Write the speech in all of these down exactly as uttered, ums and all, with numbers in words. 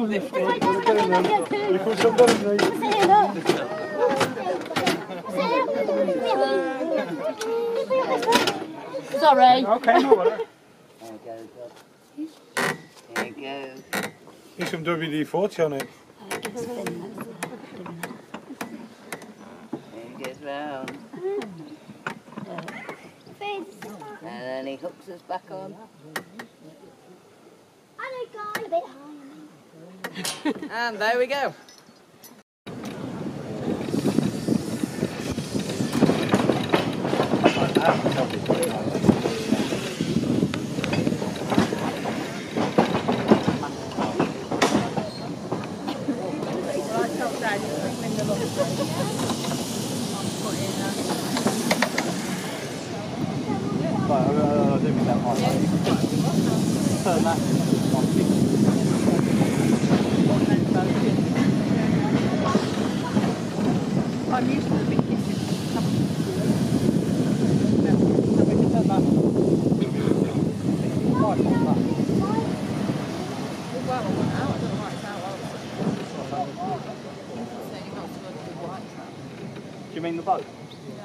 lift it. Sorry. Okay, no worries. There it goes. There it goes. There's some W D forty on it. There it goes round. And then he hooks us back on. And there we go. I'm used to the big kitchen. Do you mean the boat?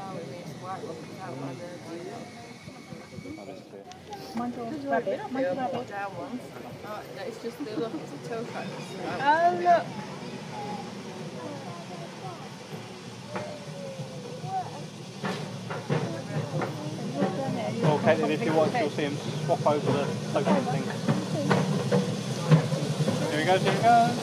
Mine's all rabbit. Mine's rabbit. Down ones. Oh, no, it's just the look, it's a toe tracks. Oh, look. Okay, then if you want, you'll see him swap over the token thing. Here he goes, here he goes.